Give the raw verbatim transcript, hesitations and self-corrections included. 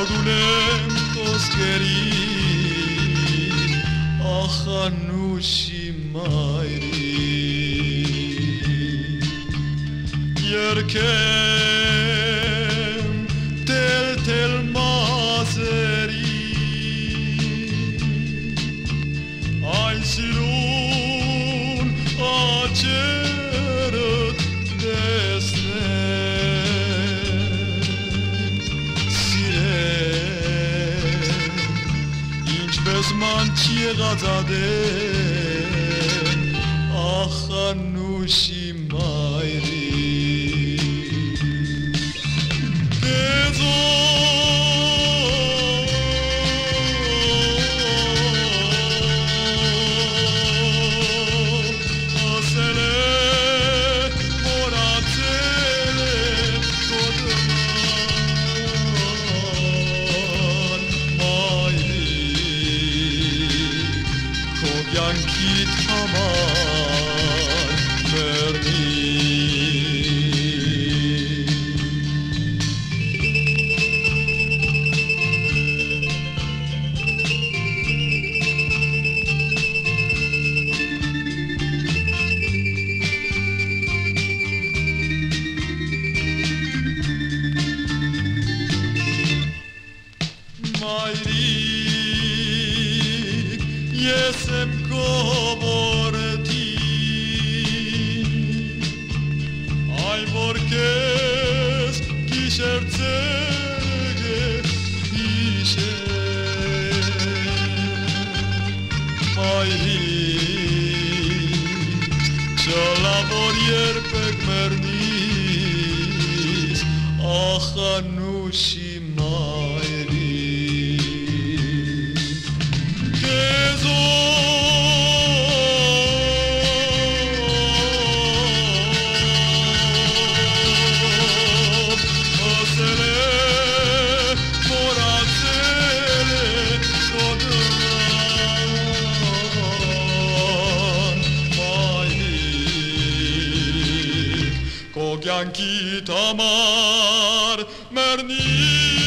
Ardulem toskeri Achanushi mayri Yerkem tel tel mazeri Ay sirun aceret desne Bezman çiğazadem Achanushi mayri Gezo Asele moratele koduman mayri Yanki tamar verdi Mayri Yesem kovorti Ay vorkes kişertsege işe Mayri Çalavor yer pekmernis Achanushi mayri Yanki tamar merni